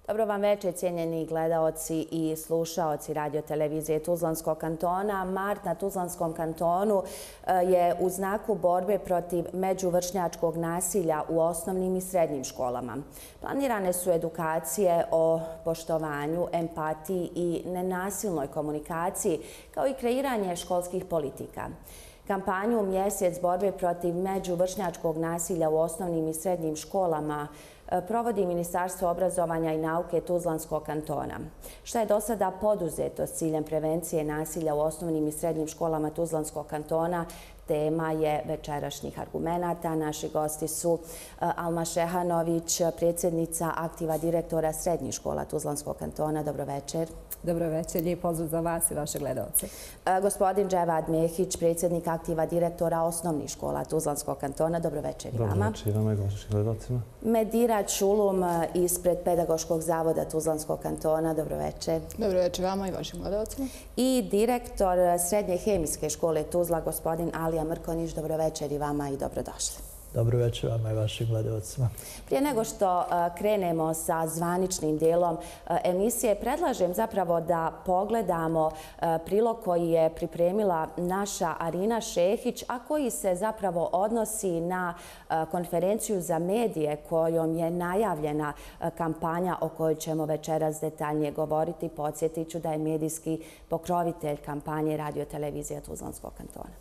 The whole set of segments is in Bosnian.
Dobro vam večer, cijenjeni gledaoci i slušaoci radio televizije Tuzlanskog kantona. Mart na Tuzlanskom kantonu je u znaku borbe protiv međuvršnjačkog nasilja u osnovnim i srednjim školama. Planirane su edukacije o poštovanju, empatiji i nenasilnoj komunikaciji, kao i kreiranje školskih politika. Kampanju Mjesec borbe protiv međuvršnjačkog nasilja u osnovnim i srednjim školama provodi Ministarstvo obrazovanja i nauke Tuzlanskog kantona. Šta je do sada poduzeto s ciljem prevencije nasilja u osnovnim i srednjim školama Tuzlanskog kantona? Tema je večerašnjih argumenata. Naši gosti su Alma Šehanović, predsjednica aktiva direktora srednjih škola Tuzlanskog kantona. Dobro večer. Dobro večer, lijep pozdrav za vas i vaše gledalce. Gospodin Dževad Mehić, predsjednik aktiva direktora osnovnih škola Tuzlanskog kantona. Dobro večer i vama. Dobro večer i vama i vašim gledalcima. Medira Čulum ispred Pedagoškog zavoda Tuzlanskog kantona. Dobro večer. Dobro večer vama i vašim gledalcima. I direktor Srednje hemijske škole Tuzla, gospodin Alija Mrkonić. Dobro večer i vama i dobrodošli. Dobro večer vama i vašim gledalcima. Prije nego što krenemo sa zvaničnim dijelom emisije, predlažem zapravo da pogledamo prilog koji je pripremila naša Arina Šehić, a koji se zapravo odnosi na konferenciju za medije kojom je najavljena kampanja o kojoj ćemo večeras detaljnije govoriti. Podsjetit ću da je medijski pokrovitelj kampanje radio televizija Tuzlanskog kantona.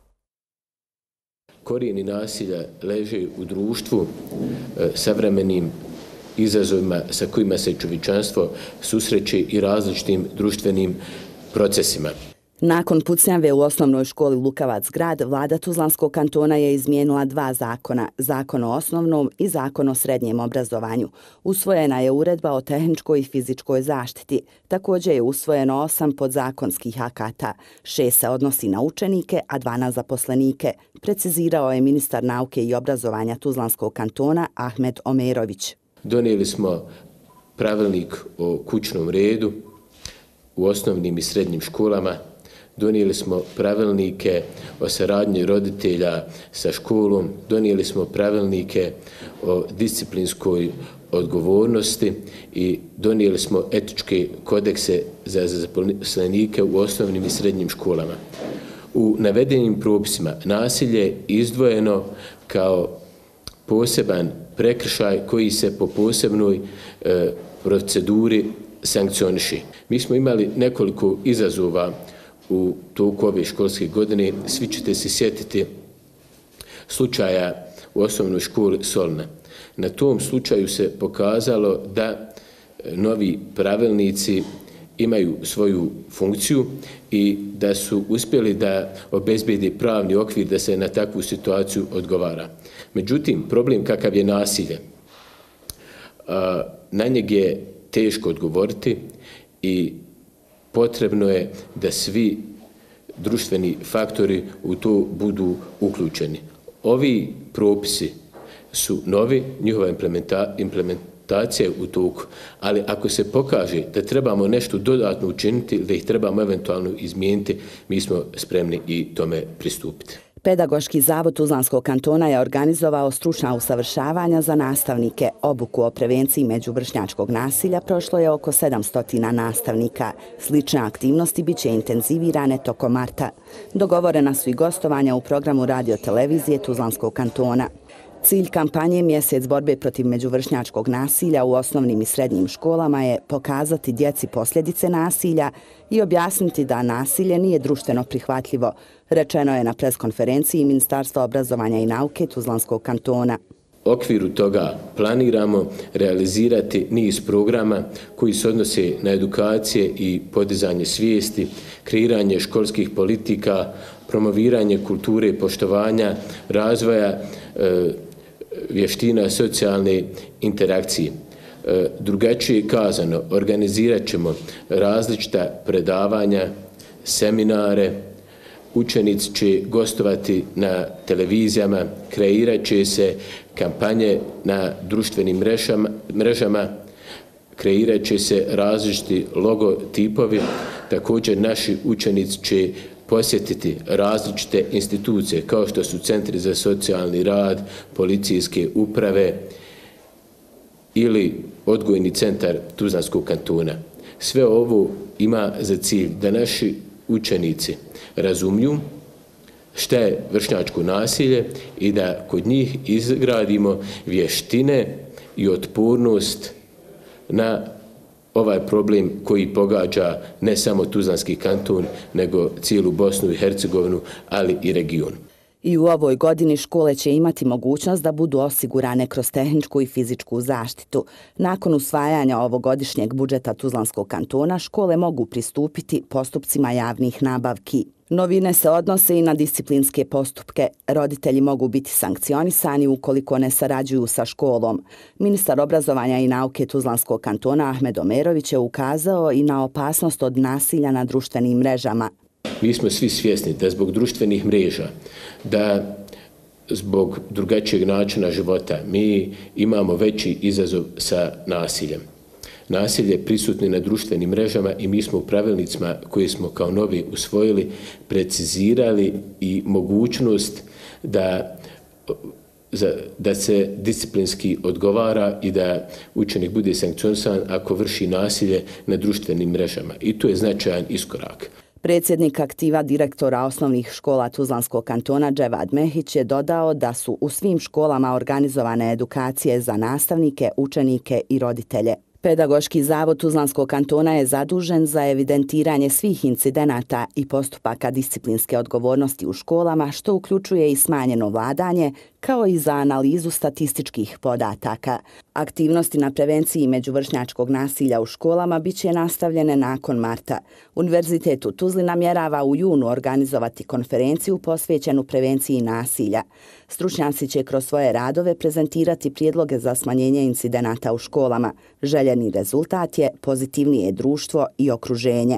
Korijeni nasilja leže u društvu, savremenim izazovima sa kojima se čovječanstvo susreće i različitim društvenim procesima. Nakon pucnjave u osnovnoj školi Lukavac grad, vlada Tuzlanskog kantona je izmijenila 2 zakona, Zakon o osnovnom i Zakon o srednjem obrazovanju. Usvojena je uredba o tehničkoj i fizičkoj zaštiti. Također je usvojeno 8 podzakonskih akata. 6 se odnosi na učenike, a 2 na zaposlenike, precizirao je ministar nauke i obrazovanja Tuzlanskog kantona Ahmed Omerović. Donijeli smo pravilnik o kućnom redu u osnovnim i srednjim školama. Donijeli smo pravilnike o saradnji roditelja sa školom, donijeli smo pravilnike o disciplinskoj odgovornosti i donijeli smo etičke kodekse za zaposlenike u osnovnim i srednjim školama. U navedenim propisima nasilje je izdvojeno kao poseban prekršaj koji se po posebnoj proceduri sankcioniše. Mi smo imali nekoliko izazova u toku ove školske godine. Svi ćete se sjetiti slučaja u osnovnoj školi Solna. Na tom slučaju se pokazalo da novi pravilnici imaju svoju funkciju i da su uspjeli da obezbede pravni okvir da se na takvu situaciju odgovara. Međutim, problem kakav je nasilje, na njeg je teško odgovoriti i potrebno je da svi društveni faktori u to budu uključeni. Ovi propisi su novi, njihova implementacija je u toku, ali ako se pokaže da trebamo nešto dodatno učiniti, da ih trebamo eventualno izmijeniti, mi smo spremni i tome pristupiti. Pedagoški zavod Tuzlanskog kantona je organizovao stručna usavršavanja za nastavnike. Obuku o prevenciji međuvršnjačkog nasilja prošlo je oko 700 nastavnika. Slične aktivnosti bit će intenzivirane tokom marta. Dogovorena su i gostovanja u programu radio televizije Tuzlanskog kantona. Cilj kampanje Mjesec borbe protiv međuvršnjačkog nasilja u osnovnim i srednjim školama je pokazati djeci posljedice nasilja i objasniti da nasilje nije društveno prihvatljivo, rečeno je na preskonferenciji Ministarstva obrazovanja i nauke Tuzlanskog kantona. U okviru toga planiramo realizirati niz programa koji se odnose na edukacije i podizanje svijesti, kreiranje školskih politika, promoviranje kulture i poštovanja, razvoja vještina socijalne interakcije. Drugačije kazano, organizirat ćemo različita predavanja, seminare, učenici će gostovati na televizijama, kreirat će se kampanje na društvenim mrežama, kreirat će se različiti logotipovi, također naši učenici će posjetiti različite institucije kao što su centri za socijalni rad, policijske uprave ili odgojni centar Tuzlanskog kantona. Sve ovo ima za cilj da naši učenici razumiju šta je vršnjačko nasilje i da kod njih izgradimo vještine i otpornost na ovaj problem koji pogađa ne samo Tuzlanski kanton, nego cijelu Bosnu i Hercegovinu, ali i region. I u ovoj godini škole će imati mogućnost da budu osigurane kroz tehničku i fizičku zaštitu. Nakon usvajanja ovogodišnjeg budžeta Tuzlanskog kantona, škole mogu pristupiti postupcima javnih nabavki. Novine se odnose i na disciplinske postupke. Roditelji mogu biti sankcionisani ukoliko ne sarađuju sa školom. Ministar obrazovanja i nauke Tuzlanskog kantona Ahmed Omerović je ukazao i na opasnost od nasilja na društvenim mrežama. Mi smo svi svjesni da zbog društvenih mreža, da zbog drugačijeg načina života mi imamo veći izazov sa nasiljem. Nasilje je prisutno na društvenim mrežama i mi smo u pravilnicima koje smo kao novi usvojili precizirali i mogućnost da se disciplinski odgovara i da učenik bude sankcionisan ako vrši nasilje na društvenim mrežama. I to je značajan iskorak. Predsjednik aktiva direktora osnovnih škola Tuzlanskog kantona Dževad Mehić je dodao da su u svim školama organizovane edukacije za nastavnike, učenike i roditelje. Pedagoški zavod Tuzlanskog kantona je zadužen za evidentiranje svih incidenata i postupaka disciplinske odgovornosti u školama, što uključuje i smanjeno vladanje, kao i za analizu statističkih podataka. Aktivnosti na prevenciji međuvršnjačkog nasilja u školama biće nastavljene nakon marta. Univerzitet u Tuzli namjerava u junu organizovati konferenciju posvećenu prevenciji nasilja. Stručnjaci će kroz svoje radove prezentirati prijedloge za smanjenje incidenata u školama. Željeni rezultat je pozitivnije društvo i okruženje.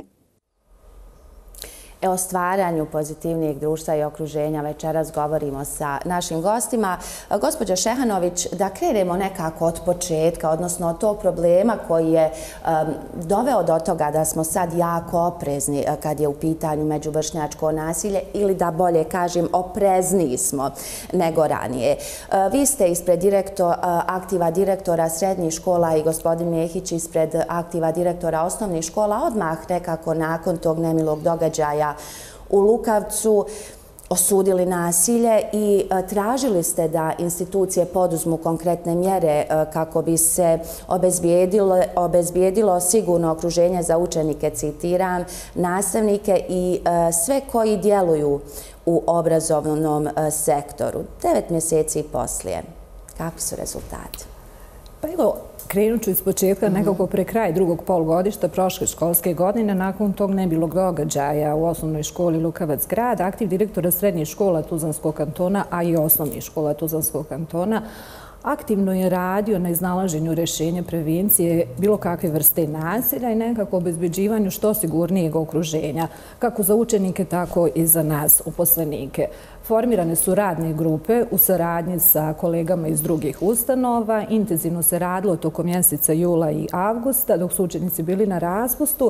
O stvaranju pozitivnijeg društva i okruženja večeras govorimo sa našim gostima. Gospođa Šehanović, da krenemo nekako od početka, odnosno od tog problema koji je doveo do toga da smo sad jako oprezni kad je u pitanju međuvršnjačko nasilje, ili da bolje kažem oprezniji smo nego ranije. Vi ste ispred aktiva direktora srednjih škola i gospodin Mehić ispred aktiva direktora osnovnih škola odmah nekako nakon tog nemilog događaja u Lukavcu osudili nasilje i tražili ste da institucije poduzmu konkretne mjere kako bi se obezbijedilo sigurno okruženje za učenike, citiram, nastavnike i sve koji djeluju u obrazovnom sektoru. 9 mjeseci poslije, kakvi su rezultati? Pa evo, krenut ću iz početka nekako pre kraj drugog polugodišta prošle školske godine. Nakon tog nemilog događaja u osnovnoj školi Lukavac grad, aktiv direktora srednjih škola Tuzlanskog kantona, a i osnovnih škola Tuzlanskog kantona, aktivno je radio na iznalaženju rješenja prevencije bilo kakve vrste nasilja i nekako obezbeđivanju što sigurnijeg okruženja, kako za učenike, tako i za nas, uposlenike. Formirane su radne grupe u saradnji sa kolegama iz drugih ustanova. Intenzivno se radilo tokom mjeseca jula i avgusta, dok su učenici bili na raspustu,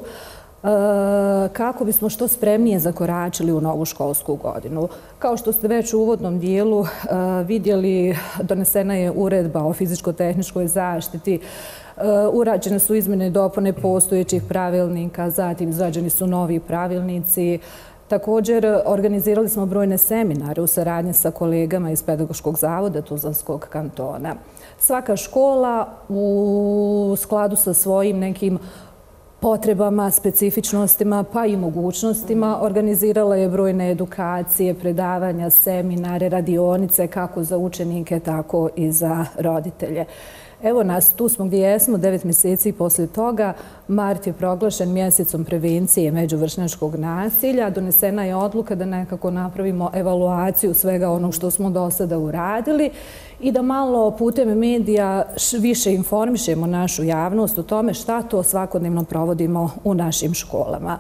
kako bismo što spremnije zakoračili u novu školsku godinu. Kao što ste već u uvodnom dijelu vidjeli, donesena je uredba o fizičko-tehničkoj zaštiti, urađene su izmjene i dopune postojećih pravilnika, zatim izrađeni su novi pravilnici. Također, organizirali smo brojne seminare u saradnji sa kolegama iz Pedagoškog zavoda Tuzlanskog kantona. Svaka škola u skladu sa svojim nekim potrebama, specifičnostima pa i mogućnostima organizirala je brojne edukacije, predavanja, seminare, radionice kako za učenike, tako i za roditelje. Evo nas, tu smo gdje jesmo, 9 mjeseci poslije toga. Mart je proglašen mjesecom prevencije međuvršnjačkog nasilja. Donesena je odluka da nekako napravimo evaluaciju svega onog što smo do sada uradili i da malo putem medija više informišemo našu javnost o tome šta to svakodnevno provodimo u našim školama.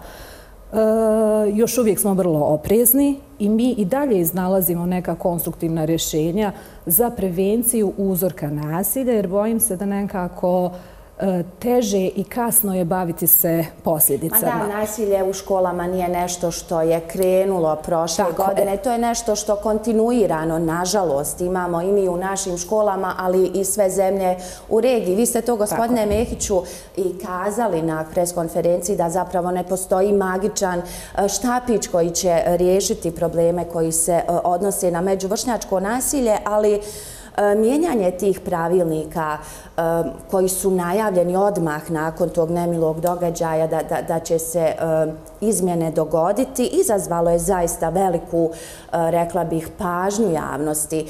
Još uvijek smo vrlo oprezni i mi i dalje iznalazimo neka konstruktivna rješenja za prevenciju uzorka nasilja, jer bojim se da nekako teže i kasno je baviti se posljedicama. Da, nasilje u školama nije nešto što je krenulo prošle godine. To je nešto što kontinuirano, nažalost, imamo i mi u našim školama, ali i sve zemlje u regiji. Vi ste to, gospodine Mehiću, i kazali na preskonferenciji da zapravo ne postoji magičan štapić koji će riješiti probleme koji se odnose na međuvršnjačko nasilje, ali mijenjanje tih pravilnika koji su najavljeni odmah nakon tog nemilog događaja da će se izmjene dogoditi, izazvalo je zaista veliku, rekla bih, pažnju javnosti.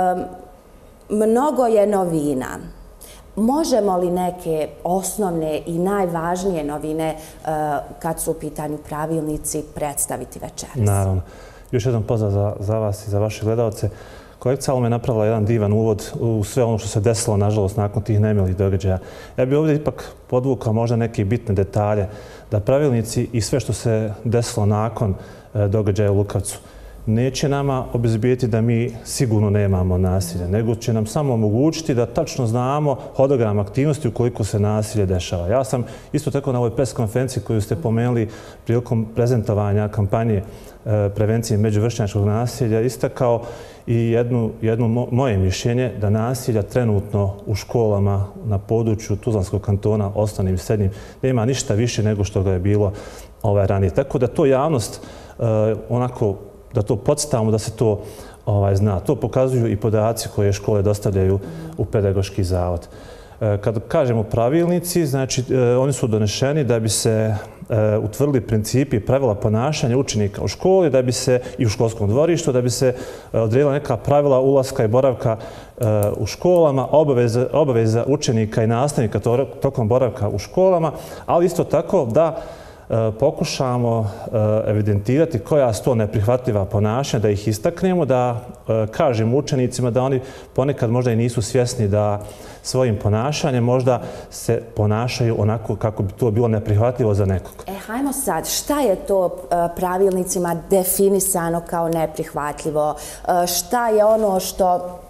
Mnogo je novina. Možemo li neke osnovne i najvažnije novine kad su u pitanju pravilnici predstaviti večeras? Naravno. Još jedan pozdrav za vas i za vaše gledalce. Kolegica Alma je napravila jedan divan uvod u sve ono što se desilo, nažalost, nakon tih nemilih događaja. Ja bih ovdje ipak podvukao možda neke bitne detalje, da pravilnici i sve što se desilo nakon događaja u Lukavcu neće nama obezbijeti da mi sigurno nemamo nasilje, nego će nam samo omogućiti da tačno znamo hodogram aktivnosti ukoliko se nasilje dešava. Ja sam isto tako na ovoj press konferenciji koju ste pomenuli prilikom prezentovanja kampanje prevencije međuvršnjačkog nasilja istakao i jedno moje mišljenje da nasilja trenutno u školama na području Tuzlanskog kantona, osnovnim i srednjim, nema ništa više nego što ga je bilo ranije. Tako da to javnost onako da to podstavimo, da se to zna. To pokazuju i podaci koje škole dostavljaju u pedagoški zavod. Kad kažemo pravilnici, znači oni su donešeni da bi se utvrdili principi i pravila ponašanja učenika u školi, da bi se i u školskom dvorištu, da bi se odredila neka pravila ulaska i boravka u školama, obaveza učenika i nastavnika tokom boravka u školama, ali isto tako da pokušamo evidentirati koja su to neprihvatljiva ponašanja, da ih istaknemo, da kažemo učenicima da oni ponekad možda i nisu svjesni da svojim ponašanjem možda se ponašaju onako kako bi to bilo neprihvatljivo za nekog. Hajmo sad, šta je to pravilnicima definisano kao neprihvatljivo? Šta je ono što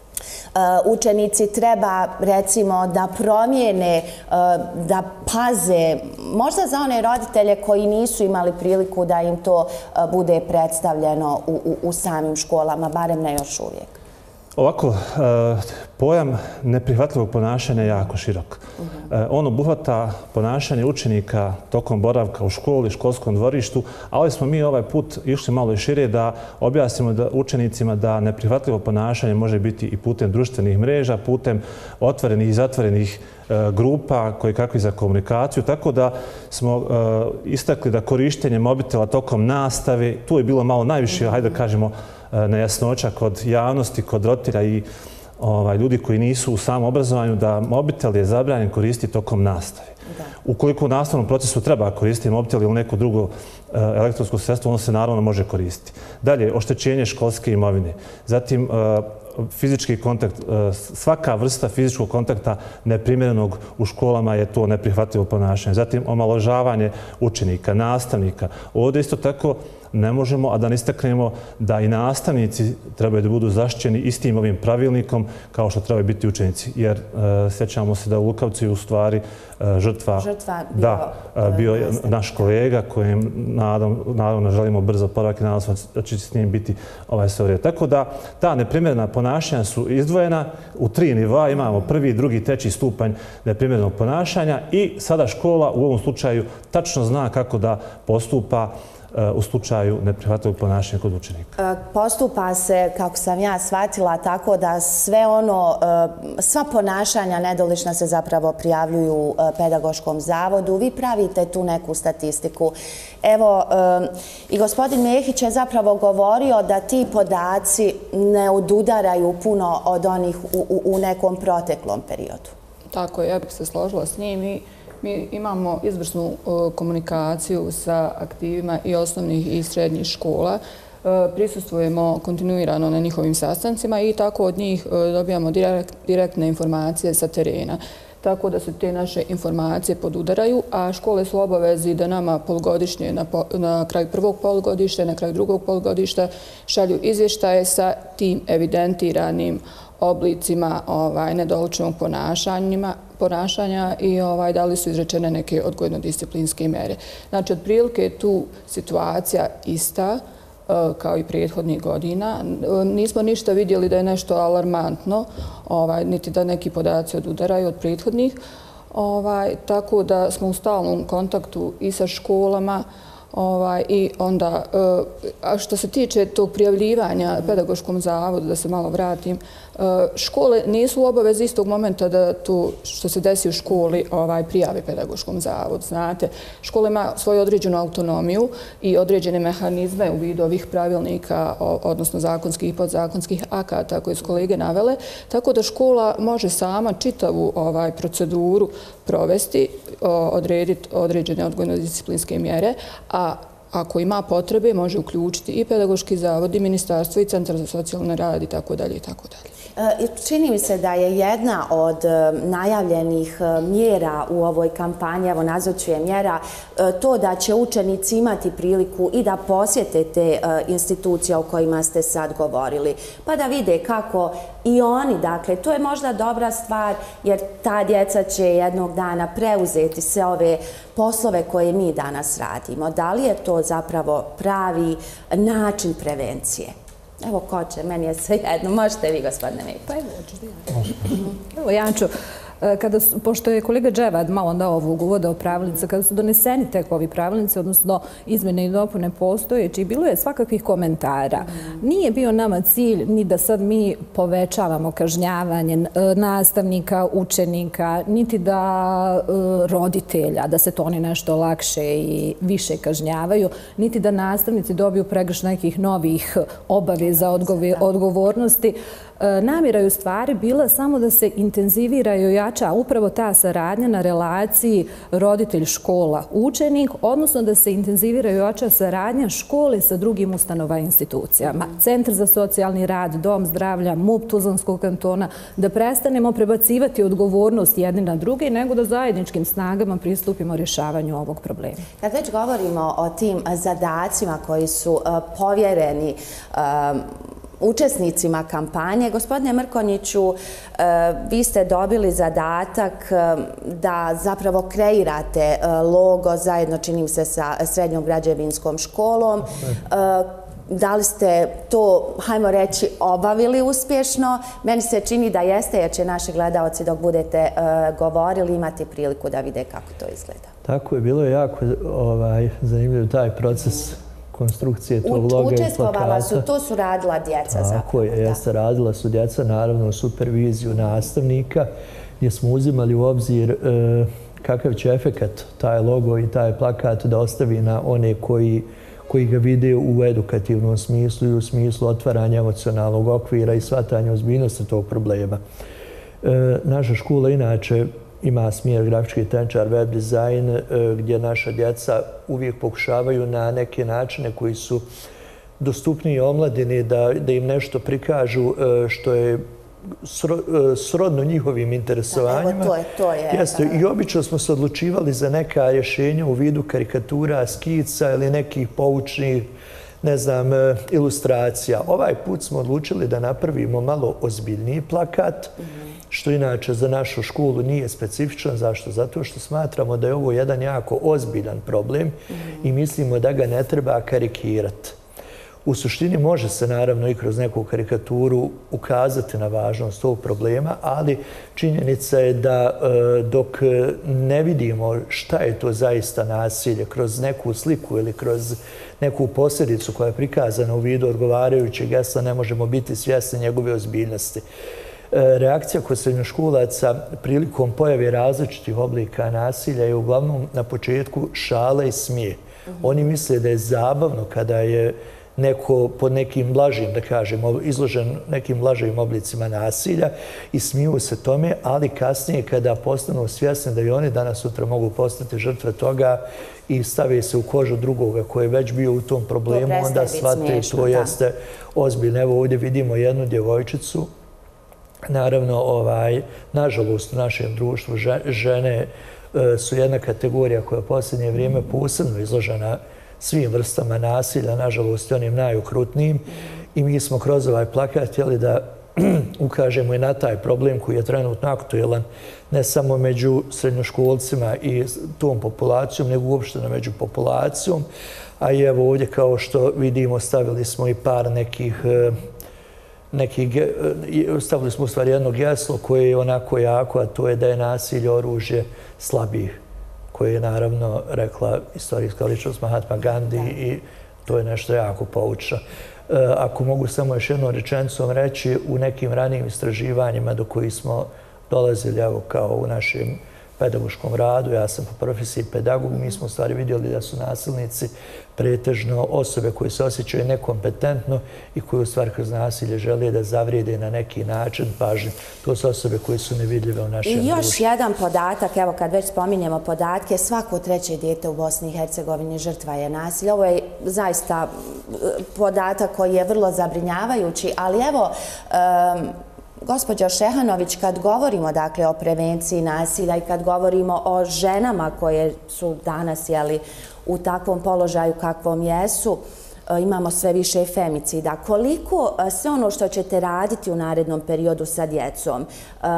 učenici treba, recimo, da promijene, da paze, možda za one roditelje koji nisu imali priliku da im to bude predstavljeno u samim školama, barem ne još uvijek? Ovako, pojam neprihvatljivog ponašanja je jako širok. On obuhvata ponašanje učenika tokom boravka u školi, školskom dvorištu, ali smo mi ovaj put išli malo i šire da objasnimo učenicima da neprihvatljivo ponašanje može biti i putem društvenih mreža, putem otvorenih i zatvorenih grupa koji kakvi za komunikaciju, tako da smo istakli da korištenje mobitela tokom nastave, tu je bilo malo najviše, hajde da kažemo, nejasnoća kod javnosti, kod roditelja i ljudi koji nisu u samom obrazovanju, da mobitel je zabranjen koristiti tokom nastave. Ukoliko u nastavnom procesu treba koristiti mobitel ili neko drugo elektronsko sredstvo, ono se naravno može koristiti. Dalje, oštećenje školske imovine. Zatim, fizički kontakt, svaka vrsta fizičkog kontakta neprimjerenog u školama je to neprihvatljivo ponašanje. Zatim, omalovažavanje učenika, nastavnika. Ovdje isto tako ne možemo, a da ne istaknemo da i nastavnici trebaju da budu zaštićeni istim ovim pravilnikom kao što trebaju biti učenici. Jer sjećamo se da u Lukavcu u stvari žrtva bio naš kolega kojem naravno želimo brzo oporavak i nadam se da će s njim biti sve u redu. Tako da ta neprimjerena ponašanja su izdvojena u 3 nivoa. Imamo 1., 2. i 3. stupanj neprimjerenog ponašanja i sada škola u ovom slučaju tačno zna kako da postupa u slučaju neprihvatljivog ponašanja kod učenika. Postupa se, kako sam ja shvatila, tako da sva ponašanja nedolična se zapravo prijavljuju pedagoškom zavodu. Vi pravite tu neku statistiku. Evo, i gospodin Mehić je zapravo govorio da ti podaci ne odudaraju puno od onih u nekom proteklom periodu. Tako je, ja bih se složila s njim. Mi imamo izvrsnu komunikaciju sa aktivima i osnovnih i srednjih škola. Prisustvujemo kontinuirano na njihovim sastancima i tako od njih dobijamo direktne informacije sa terena. Tako da se te naše informacije podudaraju, a škole su obavezi da nama polugodišnje, na kraju prvog polugodišta, na kraju drugog polugodišta šalju izvještaje sa tim evidentiranim oblicima nedoličnog ponašanja i da li su izrečene neke odgojno-disciplinske mere. Znači, otprilike je tu situacija ista kao i prethodnih godina. Nismo ništa vidjeli da je nešto alarmantno, niti da neki podaci odudaraju od prethodnih. Tako da smo u stalnom kontaktu i sa školama i onda, a što se tiče tog prijavljivanja pedagoškom zavodu, da se malo vratim, škole nisu u obavezi istog momenta da to što se desi u školi prijave pedagoškom zavodu. Znate, škola ima svoju određenu autonomiju i određene mehanizme u vidu ovih pravilnika, odnosno zakonskih i podzakonskih akata koje su kolege navele, tako da škola može sama čitavu proceduru provesti, odrediti određene odgojno-disciplinske mjere, a ako ima potrebe, može uključiti i pedagoški zavod, i ministarstvo, i centar za socijalni rad i tako dalje i tako dalje. Čini mi se da je jedna od najavljenih mjera u ovoj kampanji, evo nazvat je mjera, to da će učenici imati priliku i da posjete te institucije o kojima ste sad govorili, pa da vide kako i oni, dakle, to je možda dobra stvar, jer ta djeca će jednog dana preuzeti sve ove poslove koje mi danas radimo. Da li je to zapravo pravi način prevencije? Evo, ko će, meni je sve jedno. Možete vi, gospodine Mić. Pa evo, Jančo, pošto je kolega Dževad malo dao ovog uvoda o pravilnicama, kada su doneseni tek ovi pravilnici, odnosno izmjene i dopune postojeći, bilo je svakakvih komentara. Nije bio nama cilj ni da sad mi povećavamo kažnjavanje nastavnika, učenika, niti da roditelja, da se to oni nešto lakše i više kažnjavaju, niti da nastavnici dobiju pregrš nekih novih obaveza, odgovornosti. Namjera je u stvari bila samo da se intenzivira i ojača upravo ta saradnja na relaciji roditelj-škola-učenik, odnosno da se intenzivira i ojača saradnja škole sa drugim ustanovama i institucijama. Centar za socijalni rad, Dom zdravlja, MUP Tuzlanskog kantona, da prestanemo prebacivati odgovornost jedni na druge, nego da zajedničkim snagama pristupimo rješavanju ovog problema. Kad već govorimo o tim zadacima koji su povjereni učesnicima kampanje, gospodine Mrkonjiću, vi ste dobili zadatak da zapravo kreirate logo zajedno, činim se, sa Srednjom građevinskom školom. Da li ste to, hajmo reći, obavili uspješno? Meni se čini da jeste, jer će naši gledalci dok budete govorili imati priliku da vide kako to izgleda. Tako je, bilo je jako zanimljiv taj proces konstrukcije tog loga i plakata. Učestvovala su, to su radila djeca zapravo. Tako je, jeste, radila su djeca, naravno, superviziju nastavnika, gdje smo uzimali u obzir kakav će efekat taj logo i taj plakat da ostavi na one koji ga vide u edukativnom smislu i u smislu otvaranja emocionalnog okvira i shvatanja ozbiljnosti tog problema. Naša škola inače ima smjer grafički tehničar, web dizajn, gdje naša djeca uvijek pokušavaju na neke načine koji su dostupniji omladini da im nešto prikažu što je srodno njihovim interesovanjima. Evo, to je. I obično smo se odlučivali za neka rješenja u vidu karikatura, skica ili nekih poučnih, ne znam, ilustracija. Ovaj put smo odlučili da napravimo malo ozbiljniji plakat, što inače za našu školu nije specifičan. Zašto? Zato što smatramo da je ovo jedan jako ozbiljan problem i mislimo da ga ne treba karikirati. U suštini može se naravno i kroz neku karikaturu ukazati na važnost tog problema, ali činjenica je da dok ne vidimo šta je to zaista nasilje kroz neku sliku ili kroz neku posljedicu koja je prikazana u vidu odgovarajućeg gesla, ne možemo biti svjesni njegove ozbiljnosti. Reakcija kod srednjoškolaca prilikom pojave različitih oblika nasilja je uglavnom na početku šala i smijeh. Oni misle da je zabavno kada je neko pod nekim blažim, da kažemo, izložen nekim blažim oblicima nasilja i smiju se tome, ali kasnije kada postanu svjesni da i oni danas sutra mogu postati žrtve toga i stave se u kožu drugoga koji je već bio u tom problemu, onda shvate to jeste ozbiljno. Evo ovdje vidimo jednu djevojčicu. Naravno, nažalost, u našem društvu žene su jedna kategorija koja je u posljednje vrijeme posebno izložena svim vrstama nasilja, nažalost, onim najokrutnijim. I mi smo kroz ovaj plakat htjeli da ukažemo i na taj problem koji je trenutno aktuelan ne samo među srednjoškolcima i tom populacijom, nego uopšte među populacijom. A i evo ovdje, kao što vidimo, stavili smo i par stavili smo u stvari jedno geslo koje je onako jako, a to je da je nasilje oružje slabih, koje je naravno rekla istorijska ličnost Mahatma Gandhi i to je nešto jako poučno. Ako mogu samo još jednom rečenicom reći, u nekim ranijim istraživanjima do kojih smo dolazili, evo kao u našem pedagoškom radu, ja sam po profesiji pedagog, mi smo u stvari vidjeli da su nasilnici pretežno osobe koje se osjećaju nekompetentno i koje u stvari kroz nasilje žele da zavrijede na neki način pažnju. To su osobe koje su nevidljive u našem društvu. I još jedan podatak, evo kad već spominjemo podatke, svako treće dijete u Bosni i Hercegovini žrtva je nasilja. Ovo je zaista podatak koji je vrlo zabrinjavajući, ali evo, gospođo Šehanović, kad govorimo dakle o prevenciji nasilja i kad govorimo o ženama koje su danas u takvom položaju kakvom jesu, imamo sve više femicida. Koliko sve ono što ćete raditi u narednom periodu sa djecom,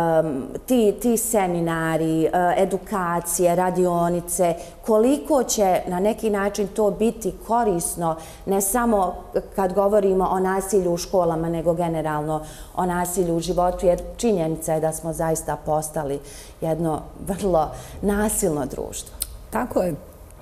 ti seminari, edukacije, radionice, koliko će na neki način to biti korisno, ne samo kad govorimo o nasilju u školama, nego generalno o nasilju u životu, jer činjenica je da smo zaista postali jedno vrlo nasilno društvo. Tako je.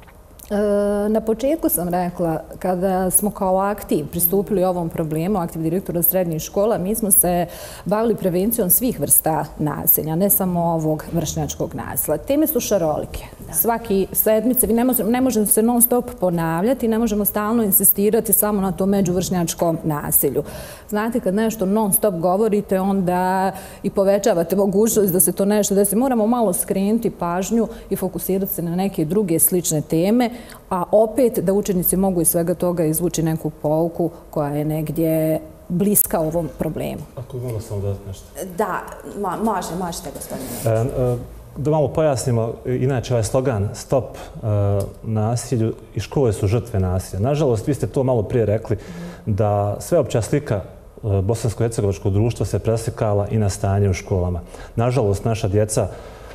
Na početku sam rekla, kada smo kao aktiv pristupili ovom problemu, aktiv direktora srednjih škola, mi smo se bavili prevencijom svih vrsta nasilja, ne samo ovog vršnjačkog nasilja. Teme su šarolike. Svaki sedmice, ne možemo se non stop ponavljati, ne možemo stalno insistirati samo na tom međuvršnjačkom nasilju. Znate, kad nešto non stop govorite, onda i povećavate mogućnost da se to nešto desi. Moramo malo skrenuti pažnju i fokusirati se na neke druge slične teme, a opet da učenici mogu iz svega toga izvući neku pouku koja je negdje bliska ovom problemu. Ako mogu samo dodati nešto. Da, možete, gospodine. Da malo pojasnimo, inače ovaj slogan Stop nasilju i škole su žrtve nasilja. Nažalost, vi ste to malo prije rekli, da sveopća slika bosansko-hercegovačkog društva se preslikala i na stanje u školama. Nažalost, naša djeca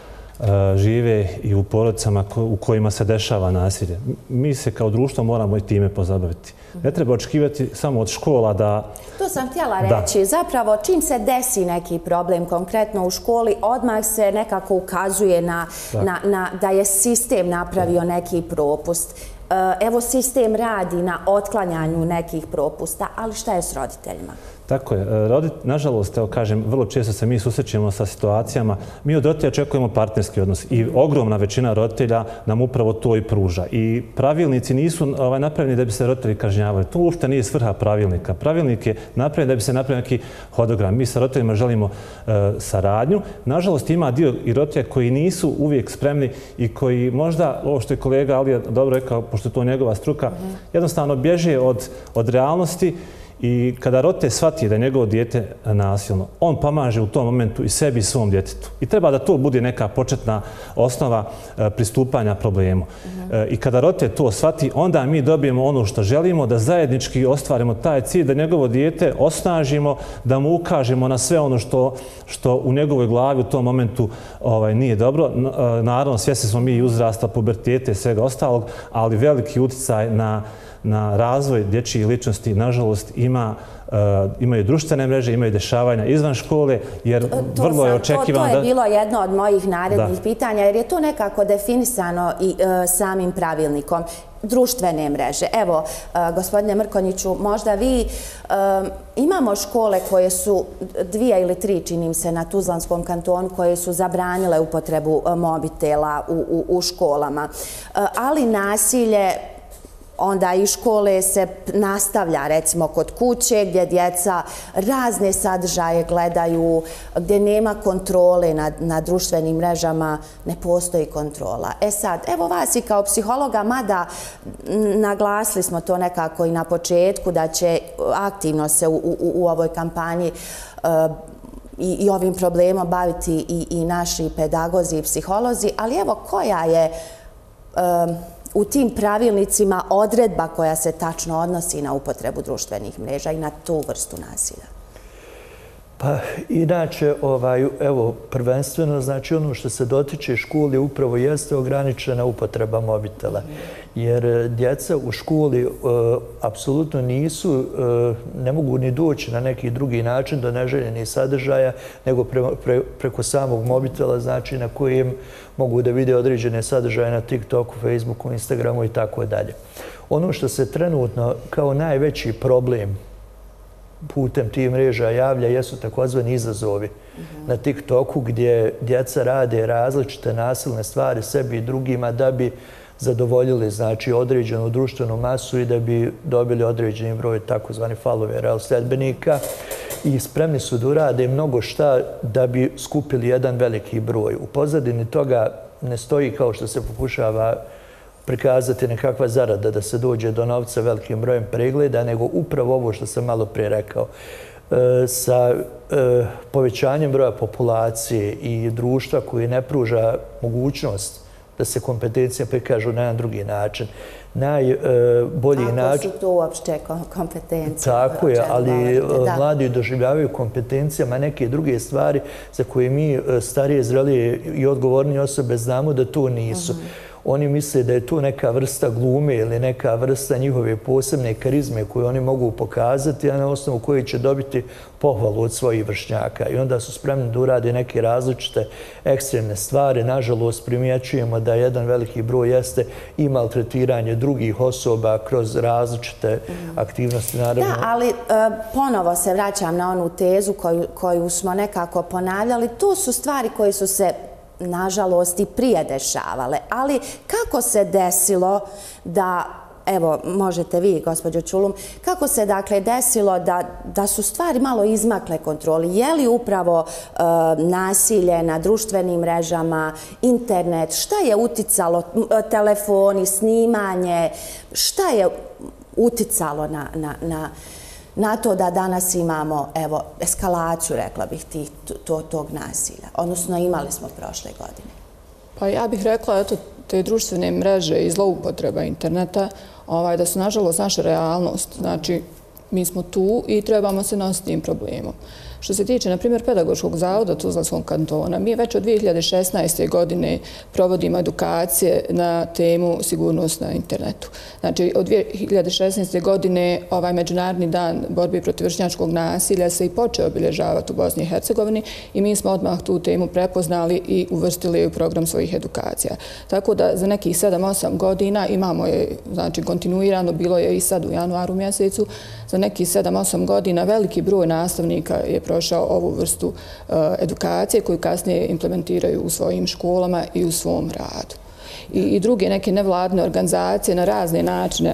žive i u porodicama u kojima se dešava nasilje. Mi se kao društvo moramo i time pozabaviti. Ne treba očekivati samo od škola da... To sam htjela reći. Zapravo, čim se desi neki problem konkretno u školi, odmah se nekako ukazuje da je sistem napravio neki propust. Evo, sistem radi na otklanjanju nekih propusta, ali šta je s roditeljima? Tako je. Nažalost, evo kažem, vrlo često se mi susrećemo sa situacijama. Mi od roditelja očekujemo partnerski odnos i ogromna većina roditelja nam upravo to i pruža. I pravilnici nisu napravljeni da bi se roditelji kažnjavali. To uopšte nije svrha pravilnika. Pravilnik je napravljen da bi se napravio neki hodogram. Mi sa roditeljima želimo saradnju. Nažalost, ima dio i roditelja koji nisu uvijek spremni i koji možda, ovo što je kolega Alija dobro rekao, pošto je to njegova struka, jednostavno bježe od realnosti. I kada roditelj shvati da je njegovo dijete nasilno, on pomaže u tom momentu i sebi i svom djetetu. I treba da to bude neka početna osnova pristupanja problemu. I kada roditelj to shvati, onda mi dobijemo ono što želimo, da zajednički ostvarimo taj cilj, da njegovo dijete osnažimo, da mu ukažemo na sve ono što u njegovoj glavi u tom momentu nije dobro. Naravno, svjesni smo mi i uzrasta, pubertete i svega ostalog, ali veliki utjecaj na razvoj dječjih ličnosti, nažalost, imaju društvene mreže, imaju dešavanja izvan škole, jer vrlo je očekivano da... To je bilo jedno od mojih narednih pitanja, jer je to nekako definisano i samim pravilnikom. Društvene mreže. Evo, gospodine Mrkonjiću, možda vi, imamo škole koje su 2 ili 3, činim se, na Tuzlanskom kantonu, koje su zabranile upotrebu mobitela u školama. Ali nasilje onda i škole se nastavlja, recimo, kod kuće gdje djeca razne sadržaje gledaju, gdje nema kontrole na društvenim mrežama, ne postoji kontrola. E sad, evo vas i kao psihologa, mada naglasili smo to nekako i na početku, da će aktivno se u ovoj kampanji i ovim problemom baviti i naši pedagozi i psiholozi, ali evo koja je u tim pravilnicima odredba koja se tačno odnosi na upotrebu društvenih mreža i na tu vrstu nasilja? Pa inače, evo, prvenstveno, znači ono što se dotiče školi upravo jeste ograničena upotreba mobitela. Jer djeca u školi apsolutno ne mogu ni doći na neki drugi način do neželjenih sadržaja, nego preko samog mobitela, znači na kojem mogu da vide određene sadržaje na TikToku, Facebooku, Instagramu i tako dalje. Ono što se trenutno kao najveći problem putem tih mreža javlja jesu takozvani izazovi na TikToku gdje djeca rade različite nasilne stvari sebi i drugima da bi zadovoljili znači određenu društvenu masu i da bi dobili određeni broj takozvani followera, sledbenika i spremni su da urade mnogo šta da bi skupili jedan veliki broj. U pozadini toga ne stoji kao što se pokušava prikazati nekakva zarada da se dođe do novca velikim brojem pregleda, nego upravo ovo što sam malo prije rekao. Sa povećanjem broja populacije i društva koji ne pruža mogućnost da se kompetencije prikažu na jedan drugi način. Najbolji način... Kako su to uopšte kompetencije? Tako je, ali mladi doživljavaju kompetencijama neke druge stvari za koje mi starije, zrelije i odgovornije osobe znamo da to nisu. Oni misle da je to neka vrsta glume ili neka vrsta njihove posebne karizme koju oni mogu pokazati, a na osnovu koje će dobiti pohvalu od svojih vršnjaka. I onda su spremni da urade neke različite ekstremne stvari. Nažalost, primjećujemo da jedan veliki broj jeste i maltretiranje drugih osoba kroz različite aktivnosti. Da, ali ponovo se vraćam na onu tezu koju smo nekako ponavljali. To su stvari koje su se nažalost i prije dešavale. Ali kako se desilo da, evo, možete vi, gospođo Čulum, kako se dakle desilo da su stvari malo izmakle kontroli? Je li upravo nasilje na društvenim mrežama, internet, šta je uticalo, telefoni, snimanje, šta je uticalo na to da danas imamo, evo, eskalaciju, rekla bih, tog nasilja? Odnosno, imali smo prošle godine. Pa ja bih rekla, eto, te društvene mreže i zloupotreba interneta, da su, nažalost, naša realnost. Znači, mi smo tu i trebamo se nositi tim problemom. Što se tiče, na primjer, Pedagoškog zavoda Tuzlanskog kantona, mi već od 2016. godine provodimo edukacije na temu sigurnost na internetu. Znači, od 2016. godine ovaj Međunarodni dan borbe protiv vršnjačkog nasilja se i počeo obilježavati u Bosni i Hercegovini i mi smo odmah tu temu prepoznali i uvrstili u program svojih edukacija. Tako da za nekih 7-8 godina imamo je, znači, kontinuirano, bilo je i sad u januaru mjesecu, za nekih 7-8 godina veliki broj nastavnika je prošao ovu vrstu edukacije koju kasnije implementiraju u svojim školama i u svom radu. I druge neke nevladne organizacije na razne načine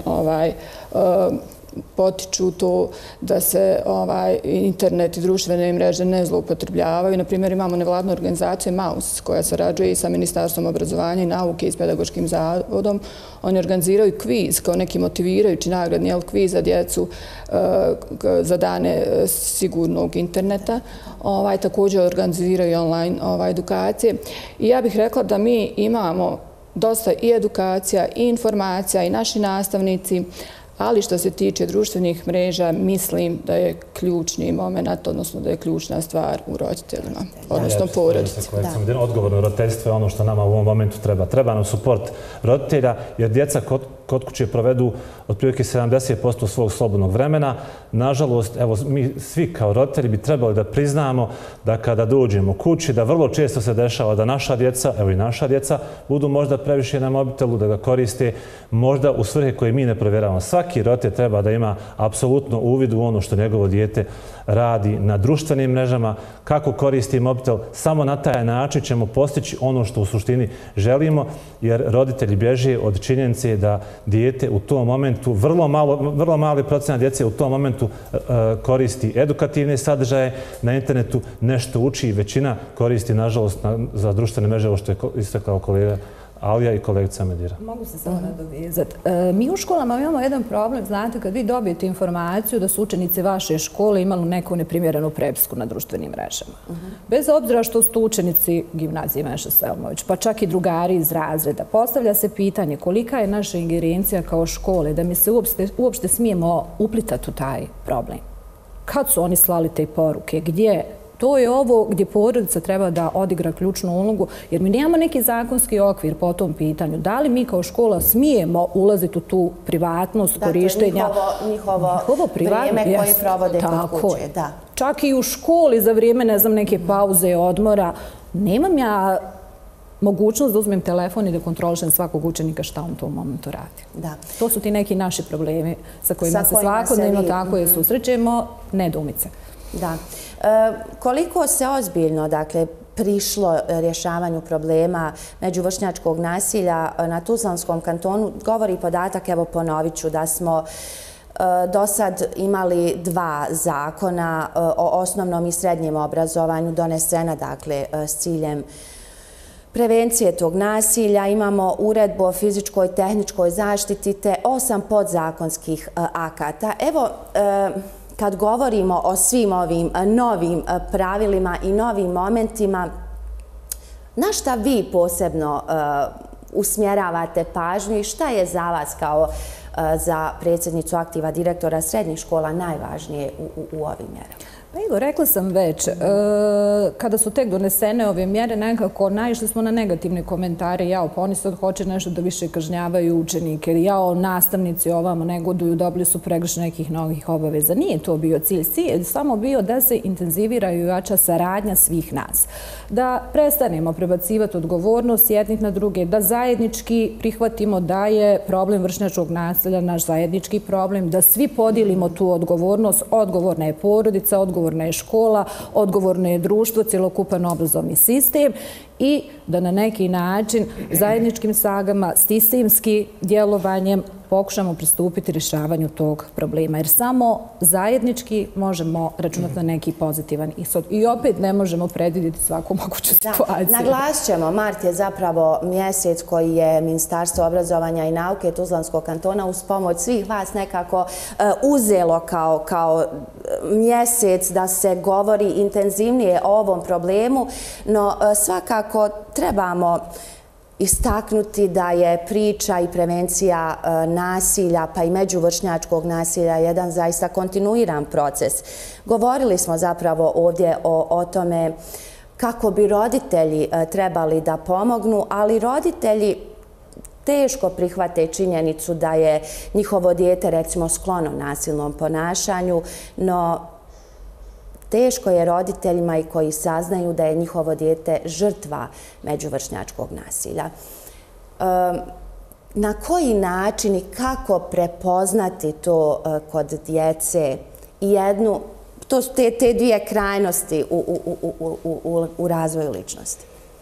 potiču to da se internet i društvene mreže ne zloupotrebljavaju. Naprimjer, imamo nevladnu organizaciju MAUS koja sarađuje i sa Ministarstvom obrazovanja i nauke i s Pedagoškim zavodom. Oni organiziraju kviz kao neki motivirajući nagradni kviz za djecu za dane sigurnog interneta. Također organiziraju online edukacije. I ja bih rekla da mi imamo dosta i edukacija i informacija i naši nastavnici, ali što se tiče društvenih mreža, mislim da je ključni moment, odnosno da je ključna stvar u roditeljima, odnosno porodici. Odgovorno roditeljstvo je ono što nama u ovom momentu treba. Treba nam suport roditelja, jer djeca kod kuće provedu otprilike 70% svog slobodnog vremena. Nažalost, evo, mi svi kao roditelji bi trebali da priznamo da kada dođemo kući, da vrlo često se dešava da naša djeca, evo i naša djeca, budu možda previše na mobitelu, da ga koriste možda u svrhe koje mi ne provjeravamo. Svaki roditelj treba da ima apsolutno uvid u ono što njegovo dijete radi na društvenim mrežama, kako koristi mobitel. Samo na taj način ćemo postići ono što u suštini želimo, jer roditelji bježe od činjenice da dijete u tom momentu, vrlo mali procenat djece u tom momentu koristi edukativne sadržaje na internetu, nešto uči i većina koristi, nažalost, za društvene mreže, ovo što je istakao kolega Alija i kolegica Medira. Mogu se samo nadovezati. Mi u školama imamo jedan problem, znate, kad vi dobijete informaciju da su učenici vaše škole imali neku neprimjerenu prepisku na društvenim mrežama. Bez obzira što su učenici gimnazije Meša Selmović, pa čak i drugari iz razreda, postavlja se pitanje kolika je naša ingerencija kao škole da mi se uopšte smijemo uplitati u taj problem. Kad su oni slali te poruke, gdje, to je ovo gdje porodica treba da odigra ključnu ulogu, jer mi nemamo neki zakonski okvir po tom pitanju. Da li mi kao škola smijemo ulaziti u tu privatnost korištenja? Njihovo vrijeme koje provode kod kuće. Čak i u školi za vrijeme, ne znam, neke pauze, odmora. Nemam ja mogućnost da uzmem telefon i da kontrolišem svakog učenika šta on to u momentu radi. To su ti neki naši problemi sa kojima se svakodnevno tako je susrećemo, nedoumice. Da. Koliko se ozbiljno, dakle, prišlo rješavanju problema međuvršnjačkog nasilja na Tuzlanskom kantonu, govori podatak, evo ponovit ću, da smo do sad imali 2 zakona o osnovnom i srednjem obrazovanju donesena, dakle, s ciljem prevencije tog nasilja. Imamo uredbu o fizičkoj i tehničkoj zaštiti te 8 podzakonskih akata. Evo, kad govorimo o svim ovim novim pravilima i novim momentima, na šta vi posebno usmjeravate pažnju i šta je za vas kao za predsjednicu aktiva direktora srednjih škola najvažnije u ovim mjerama? Pa Igor, rekla sam već, kada su tek donesene ove mjere, nekako naišli smo na negativne komentare. Jao, pa oni sad hoće nešto da više kažnjavaju učenike. Jao, nastavnici ovamo negoduju, dobili su pregršt nekih novih obaveza. Nije to bio cilj. Cilj je samo bio da se intenzivira i jača saradnja svih nas. Da prestanemo prebacivati odgovornost jednih na druge, da zajednički prihvatimo da je problem vršnjačkog nasilja naš zajednički problem, da svi podijelimo tu odgovornost. Odgovorna je porodica, odgovorna je škola, odgovorno je društvo, cjelokupan obrazovni sistem i da na neki način zajedničkim snagama, sistemski djelovanjem pokušamo pristupiti rješavanju tog problema. Jer samo zajednički možemo računati na neki pozitivan ishod. I opet ne možemo predvidjeti svaku moguću situaciju. Naglasit ćemo, mart je zapravo mjesec koji je Ministarstvo obrazovanja i nauke Tuzlanskog kantona uz pomoć svih vas nekako uzelo kao mjesec da se govori intenzivnije o ovom problemu, no svakako trebamo istaknuti da je priča i prevencija nasilja, pa i međuvršnjačkog nasilja, jedan zaista kontinuiran proces. Govorili smo zapravo ovdje o tome kako bi roditelji trebali da pomognu, ali roditelji teško prihvate činjenicu da je njihovo dijete, recimo, sklono nasilnom ponašanju, no teško je roditeljima i koji saznaju da je njihovo dijete žrtva međuvršnjačkog nasilja. Na koji način i kako prepoznati to kod djece i jednu, to su te dvije krajnosti u razvoju ličnosti?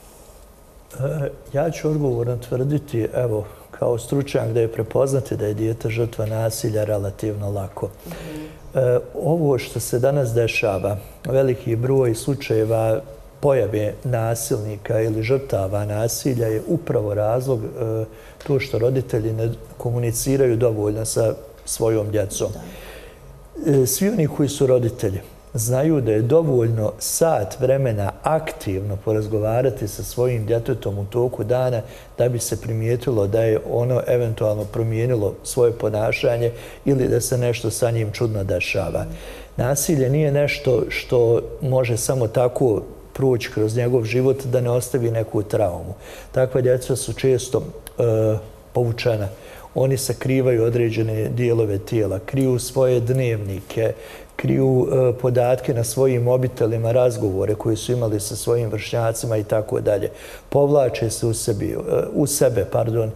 Ja ću odgovorno tvrditi, evo, kao stručnjak, da je prepoznati da je dijete žrtva nasilja relativno lako. Ovo što se danas dešava, veliki broj slučajeva pojave nasilnika ili žrtava nasilja je upravo razlog to što roditelji ne komuniciraju dovoljno sa svojom djecom. Svi oni koji su roditelji znaju da je dovoljno sat vremena aktivno porazgovarati sa svojim djetetom u toku dana da bi se primijetilo da je ono eventualno promijenilo svoje ponašanje ili da se nešto sa njim čudno dešava. Nasilje nije nešto što može samo tako proći kroz njegov život da ne ostavi neku traumu. Takva djeca su često povučena. Oni sakrivaju određene dijelove tijela, kriju svoje dnevnike, kriju podatke na svojim mobitelima, razgovore koje su imali sa svojim vršnjacima i tako dalje. Povlače se u sebe,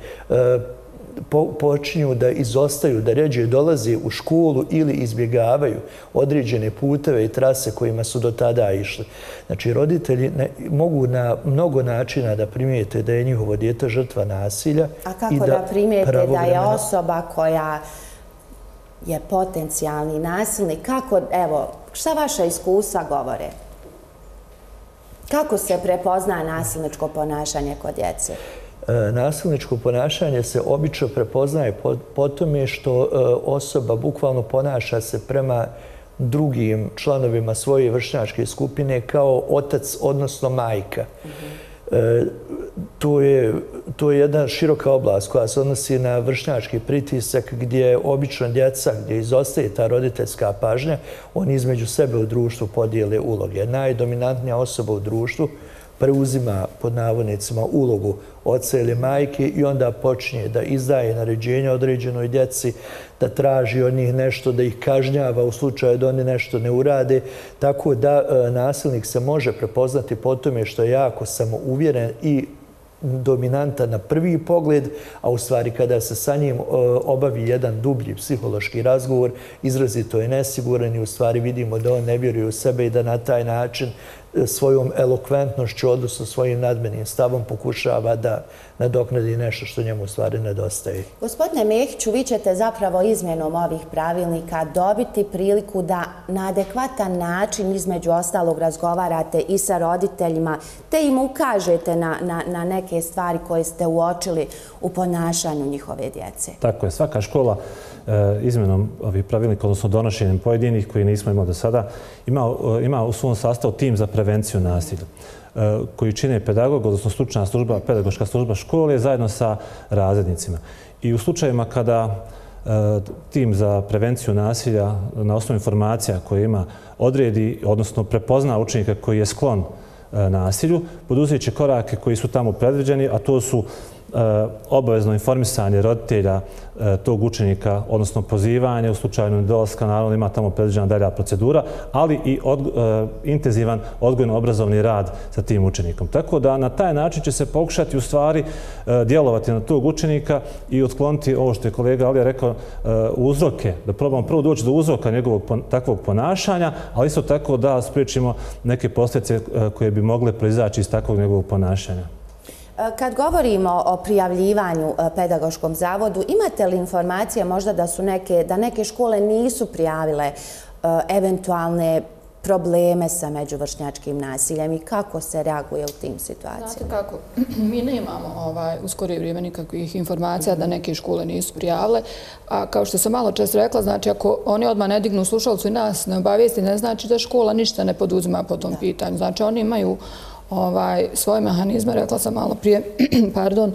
počinju da izostaju, da ređe dolaze u školu ili izbjegavaju određene puteve i trase kojima su do tada išli. Znači, roditelji mogu na mnogo načina da primijete da je njihovo dijete žrtva nasilja. A kako da primijete da je osoba koja je potencijalni nasilnik? Kako, evo, šta vaša iskustva govore? Kako se prepozna nasilničko ponašanje kod djece? Nasilničko ponašanje se obično prepoznaje po tome što osoba bukvalno ponaša se prema drugim članovima svoje vršnjačke skupine kao otac, odnosno majka. to je jedna široka oblast koja se odnosi na vršnjački pritisak gdje obično djeca, gdje izostaje ta roditeljska pažnja, oni između sebe u društvu podijele uloge. Najdominantnija osoba u društvu preuzima pod navodnicima ulogu oca ili majke i onda počinje da izdaje naređenja određenoj djeci, da traži od njih nešto, da ih kažnjava u slučaju da oni nešto ne urade. Tako da nasilnik se može prepoznati po tome što je jako samouvjeren i dominantan na prvi pogled, a u stvari kada se sa njim obavi jedan dublji psihološki razgovor, izrazito je nesiguran i u stvari vidimo da on ne vjeruje u sebe i da na taj način svojom elokventnošću, odnosno svojim nadmenim stavom pokušava da nadoknadi nešto što njemu u stvari nedostaje. Gospodine Mehiću, vi ćete zapravo izmjenom ovih pravilnika dobiti priliku da na adekvatan način između ostalog razgovarate i sa roditeljima, te im ukažete na neke stvari koje ste uočili u ponašanju njihove djece. Tako je, svaka škola izmjenom ovih pravilnika, odnosno donošenjem pojedinih koji nismo imali do sada, ima u svom sastavu tim za prevenciju nasilja koji čine pedagog, odnosno stručna služba, pedagoška služba škole zajedno sa razrednicima. I u slučajevima kada tim za prevenciju nasilja na osnovu informacija koje ima odredi, odnosno prepozna učenika koji je sklon nasilju, poduzet će korake koji su tamo predviđeni, a to su obavezno informisanje roditelja tog učenika, odnosno pozivanje u slučaju nedolaska, naravno ima tamo predviđena dalja procedura, ali i intenzivan odgojno-obrazovni rad sa tim učenikom. Tako da na taj način će se pokušati u stvari djelovati na tog učenika i otkloniti ovo što je kolega Alija rekao, uzroke, da probamo prvo doći do uzroka njegovog takvog ponašanja, ali isto tako da spriječimo neke posljedice koje bi mogle proizaći iz takvog njegovog ponašanja. Kad govorimo o prijavljivanju pedagoškom zavodu, imate li informacije možda da neke škole nisu prijavile eventualne probleme sa međuvršnjačkim nasiljem i kako se reaguje u tim situacijama? Znate kako, mi nemamo u skorije vrijeme nikakvih informacija da neke škole nisu prijavile, a kao što sam malo čas rekla, znači ako oni odmah ne dignu slušalcu i nas ne obavijesti, ne znači da škola ništa ne poduzima po tom pitanju. Znači oni imaju svoje mehanizme, rekla sam malo prije, pardon,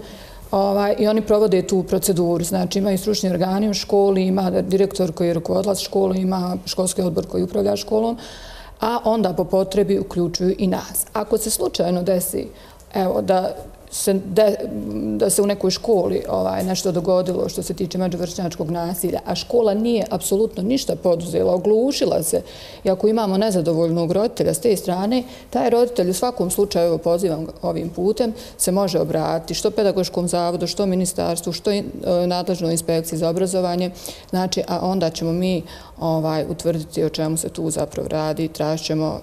i oni provode tu proceduru. Znači imaju stručni organi u školi, ima direktor koji je rukovodilac škole, ima školski odbor koji upravlja školom, a onda po potrebi uključuju i nas. Ako se slučajno desi, evo, da se u nekoj školi nešto dogodilo što se tiče međuvršnjačkog nasilja, a škola nije apsolutno ništa poduzela, oglušila se i ako imamo nezadovoljnog roditelja s te strane, taj roditelj u svakom slučaju, pozivam ovim putem, se može obratiti što pedagoškom zavodu, što ministarstvu, što nadležnoj inspekciji za obrazovanje, znači, a onda ćemo mi utvrditi o čemu se tu zapravo radi, tražit ćemo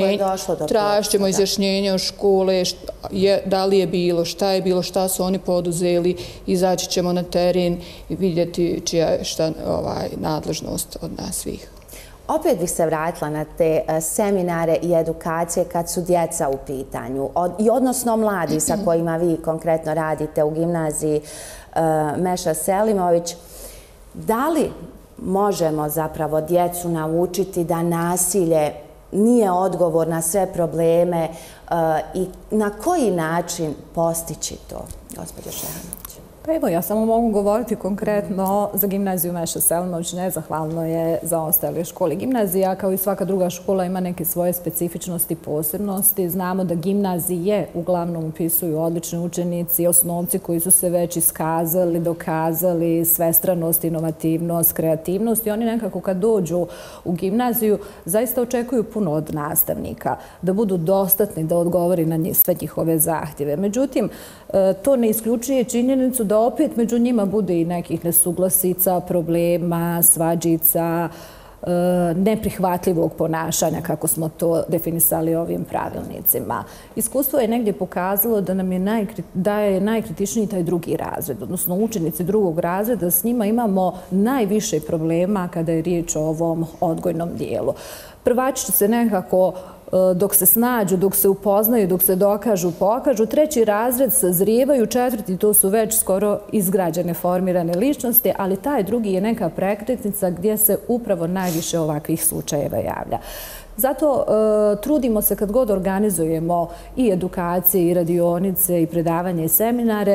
izjašnjenje od škole, da li je bilo, šta su oni poduzeli, izaći ćemo na teren i vidjeti čija je nadležnost od nas svih. Opet bih se vratila na te seminare i edukacije kad su djeca u pitanju, odnosno mladi sa kojima vi konkretno radite u gimnaziji Meša Selimović. Da li možemo zapravo djecu naučiti da nasilje nije odgovor na sve probleme i na koji način postići to, gospođo Šehanović? Pa evo, ja samo mogu govoriti konkretno za gimnaziju Meša Selimović. Nezahvalno je za ostale škole. Gimnazija, kao i svaka druga škola, ima neke svoje specifičnosti i posebnosti. Znamo da gimnazije uglavnom upisuju odlični učenici, osnovci koji su se već iskazali, dokazali svestranost, inovativnost, kreativnost i oni nekako kad dođu u gimnaziju zaista očekuju puno od nastavnika, da budu dostatni da odgovori na sve njihove zahtjeve. Međutim, to ne isključuje činjenicu da opet među njima bude i nekih nesuglasica, problema, svađica, neprihvatljivog ponašanja, kako smo to definisali ovim pravilnicima. Iskustvo je negdje pokazalo da je najkritičniji taj drugi razred, odnosno učenici drugog razreda, s njima imamo najviše problema kada je riječ o ovom odgojnom dijelu. Prvači će se nekako dok se snađu, dok se upoznaju, dok se dokažu, pokažu. Treći razred sazrijevaju, četvrti to su već skoro izgrađene, formirane ličnosti, ali taj drugi je neka prekretnica gdje se upravo najviše ovakvih slučajeva javlja. Zato trudimo se kad god organizujemo i edukacije, i radionice, i predavanje, i seminare,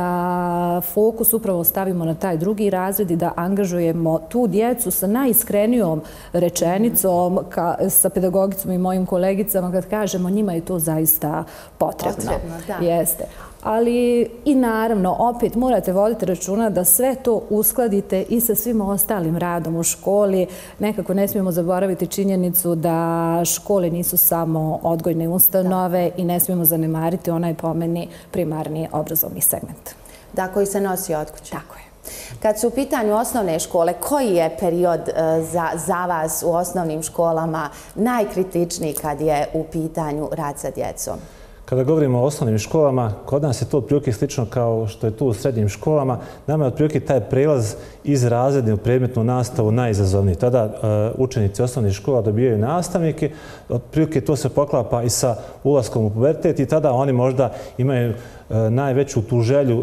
da fokus upravo stavimo na taj drugi razred i da angažujemo tu djecu sa najiskrenijom rečenicom, sa pedagogicom i mojim kolegicama, kad kažemo njima je to zaista potrebno. Jeste. Ali i naravno, opet morate voditi računa da sve to uskladite i sa svim ostalim radom u školi. Nekako ne smijemo zaboraviti činjenicu da škole nisu samo odgojne ustanove i ne smijemo zanemariti onaj po meni primarni obrazovni segment. Da, koji se nosi od kuće. Tako je. Kad su u pitanju osnovne škole, koji je period za vas u osnovnim školama najkritičniji kad je u pitanju rad sa djecom? Kada govorimo o osnovnim školama, kod nas je to otprilike slično kao što je tu u srednjim školama. Nama je otprilike taj prelaz iz razredne u predmetnu nastavu najizazovniji. Tada učenici osnovnih škola dobijaju nastavnike, otprilike to se poklapa i sa ulaskom u pubertet i tada oni možda imaju najveću tu želju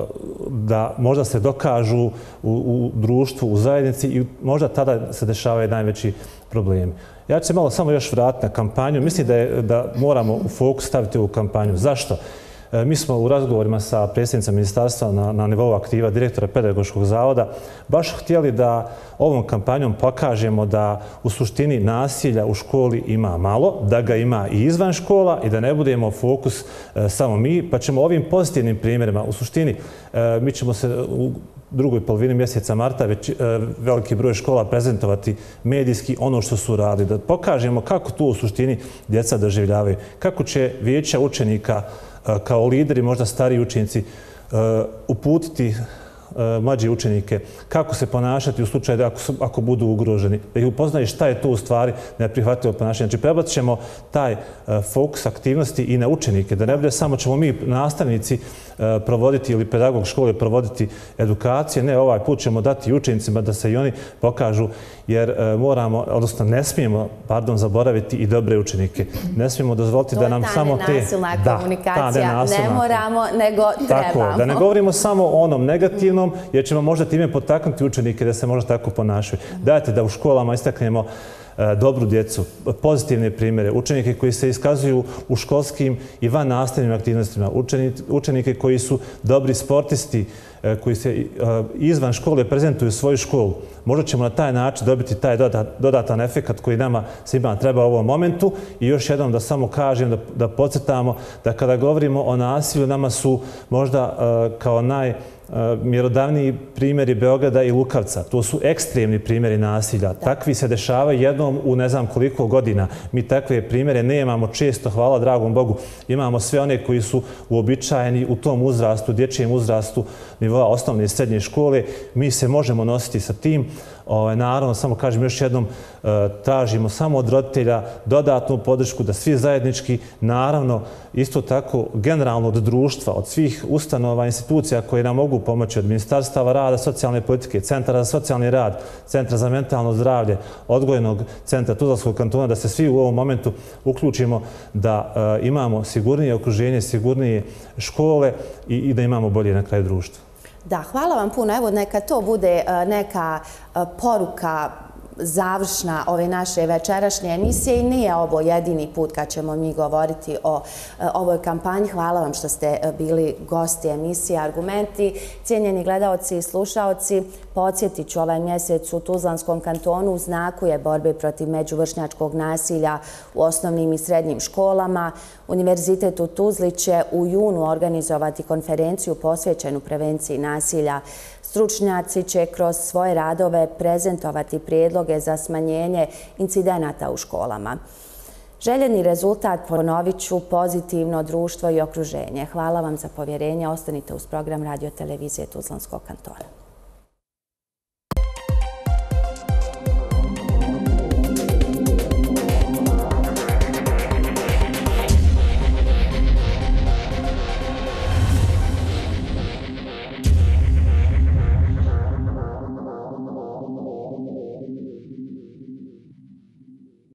da možda se dokažu u društvu, u zajednici i možda tada se dešavaju najveći problemi. Ja ću se malo samo još vratiti na kampanju. Mislim da moramo u fokus staviti ovu kampanju. Zašto? Mi smo u razgovorima sa predsjednicom ministarstva na nivou aktiva direktora Pedagoškog zavoda baš htjeli da ovom kampanjom pokažemo da u suštini nasilja u školi ima malo, da ga ima i izvan škola i da ne budemo fokus samo mi, pa ćemo ovim pozitivnim primjerima, u suštini mi ćemo se u drugoj polovini mjeseca marta veliki broj škola prezentovati medijski ono što su radili, da pokažemo kako to u suštini djeca doživljavaju, kako će vijeća učenika kao lideri, možda stariji učenici, uputiti mlađe učenike, kako se ponašati u slučaju ako budu ugroženi, da ih upoznaju šta je to u stvari neprihvatljivo ponašanje. Znači, prebacit ćemo taj fokus aktivnosti i na učenike, da ne bude samo ćemo mi nastavnici provoditi ili pedagog škole provoditi edukacije, ne, ovaj put ćemo dati učenicima da se i oni pokažu, jer moramo, odnosno ne smijemo, zaboraviti i dobre učenike. Ne smijemo dozvoliti da nam samo te... To je ta nenasilna komunikacija, ne moramo, nego trebamo. Tako, da ne govorimo samo o onom negativnom, jer ćemo možda time potaknuti učenike da se možda tako ponašaju. Dajte da u školama istaknemo dobru djecu, pozitivne primjere, učenike koji se iskazuju u školskim i van nastavnim aktivnostima, učenike koji su dobri sportisti, koji se izvan škole prezentuju svoju školu. Možda ćemo na taj način dobiti taj dodatan efekt koji nama svima treba u ovom momentu. I još jednom da samo kažem, da podcrtamo da kada govorimo o nasilju, nama su možda kao najmjerodavniji primjeri Beograda i Lukavca. To su ekstremni primjeri nasilja. Takvi se dešavaju jednom u ne znam koliko godina. Mi takve primjere nemamo često, hvala dragom Bogu. Imamo sve one koji su uobičajeni u tom uzrastu, dječjem uzrastu nivoa osnovne i srednje škole. Mi se možemo nositi sa tim. Naravno, samo kažem još jednom, tražimo samo od roditelja dodatnu podršku da svi zajednički, naravno, isto tako generalno od društva, od svih ustanova, institucija koje nam mogu pomoći, od Ministarstava rada, socijalne politike, Centra za socijalni rad, Centra za mentalno zdravlje, Odgojnog centra Tuzlanskog kantona, da se svi u ovom momentu uključimo da imamo sigurnije okruženje, sigurnije škole i da imamo bolje na kraju društva. Da, hvala vam puno. Evo, neka to bude neka poruka završna ove naše večerašnje emisije i nije ovo jedini put kad ćemo mi govoriti o ovoj kampanji. Hvala vam što ste bili gosti emisije Argumenti. Cijenjeni gledaoci i slušaoci, podsjetit ću, ovaj mjesec u Tuzlanskom kantonu u znaku je borbe protiv međuvršnjačkog nasilja u osnovnim i srednjim školama. Univerzitet u Tuzli će u junu organizovati konferenciju posvećenu prevenciji nasilja. Stručnjaci će kroz svoje radove prezentovati prijedloge za smanjenje incidenata u školama. Željeni rezultat, ponovit ću, pozitivno društvo i okruženje. Hvala vam za povjerenje. Ostanite uz program Radio televizije Tuzlanskog kantona.